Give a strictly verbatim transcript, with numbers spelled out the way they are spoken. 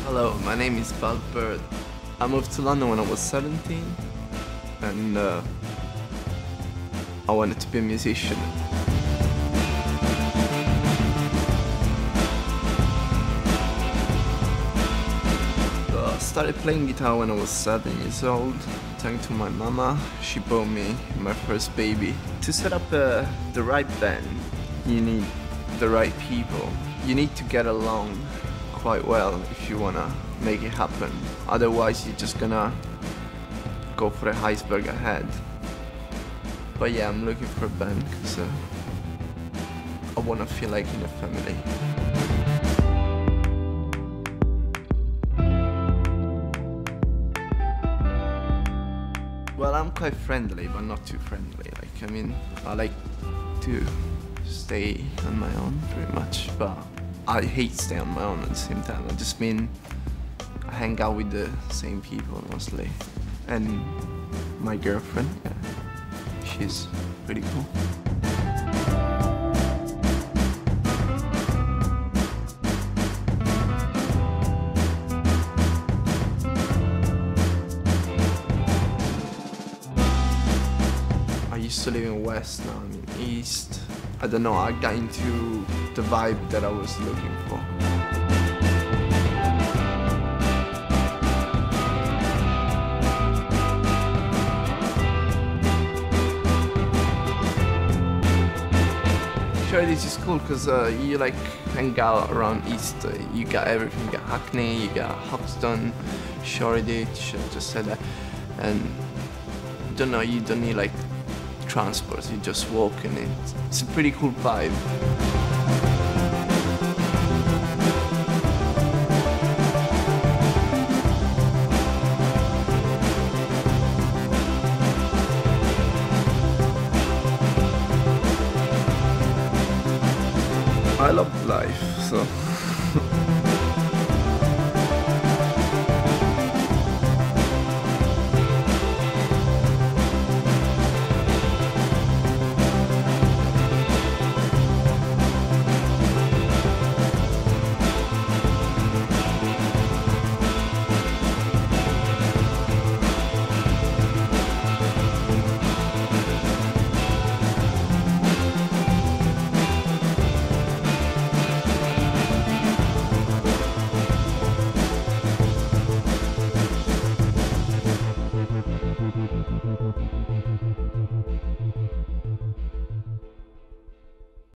Hello, my name is Val Bird. I moved to London when I was seventeen and uh, I wanted to be a musician. So I started playing guitar when I was seven years old. Thanks to my mama, she bought me my first baby. To set up uh, the right band, you need the right people. You need to get along quite well if you wanna make it happen. Otherwise, you're just gonna go for the iceberg ahead. But yeah, I'm looking for a band because uh, I wanna feel like in a family. Well, I'm quite friendly, but not too friendly. Like, I mean, I like to stay on my own pretty much, but I hate staying on my own at the same time. I just mean I hang out with the same people mostly. And my girlfriend, yeah, she's pretty cool. I used to live in West, now I'm in East. I don't know, I got into the vibe that I was looking for. Sure, this is cool because uh, you like hang out around East. Uh, you got everything. You got Hackney, you got Hoxton, Shoreditch. I just said that, and I don't know. You don't need like transport. You just walk, and it's, it's a pretty cool vibe. I love life, so